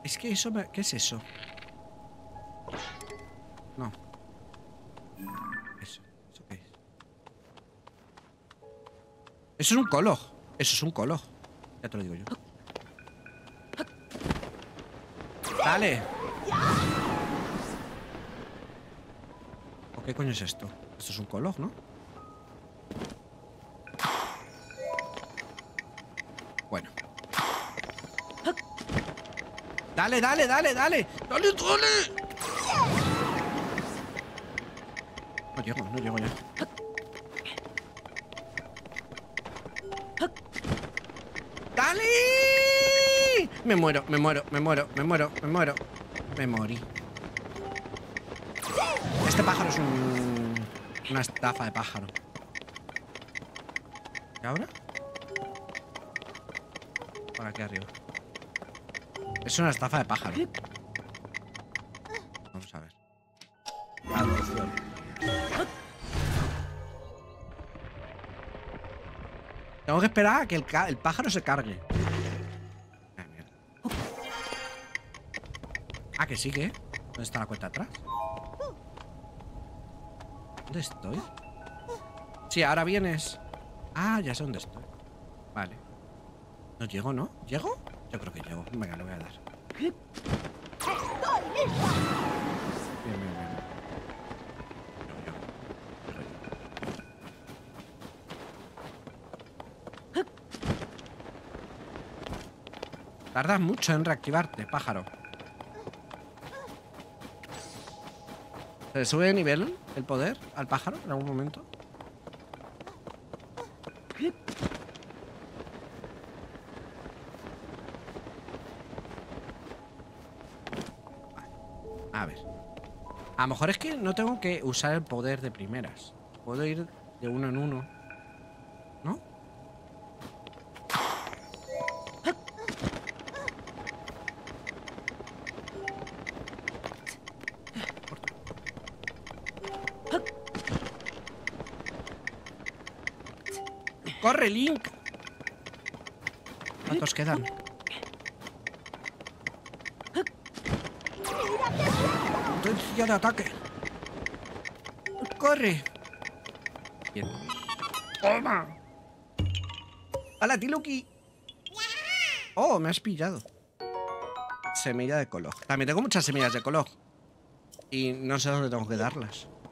Es que eso me... ¿Qué es eso? No. Eso. ¿Eso qué es? Eso es un colog. Eso es un colog. Ya te lo digo yo. ¡Dale! ¿O qué coño es esto? Esto es un colog, ¿no? Bueno. ¡Dale, dale, dale, dale! ¡Dale, dale! No llego, no llego ya. ¡Dale! Me muero, me muero, me muero, me muero, me muero. Me morí. Este pájaro es una estafa de pájaro. ¿Y ahora? Por aquí arriba. Es una estafa de pájaro. Vamos a ver. Atención. Tengo que esperar a que el pájaro se cargue. Ah, mierda. Ah, que sí, ¿qué? ¿Dónde está la cuenta atrás? ¿Dónde estoy? Sí, ahora vienes. Ah, ya sé dónde estoy. Vale. No llego, ¿no? ¿Llego? Yo creo que llego. Venga, le voy a dar. Bien, bien, bien. Tardas mucho en reactivarte, pájaro. ¿Se le sube de nivel el poder al pájaro en algún momento? A ver. A lo mejor es que no tengo que usar el poder de primeras. Puedo ir de uno en uno. ¿No? ¡Corre, Link! ¿Cuántos quedan? Potencia de ataque. ¡Corre! Bien. ¡Toma! ¡Hala, Tiluki! ¡Oh, me has pillado! Semilla de colog. También tengo muchas semillas de colog. Y no sé dónde tengo que darlas.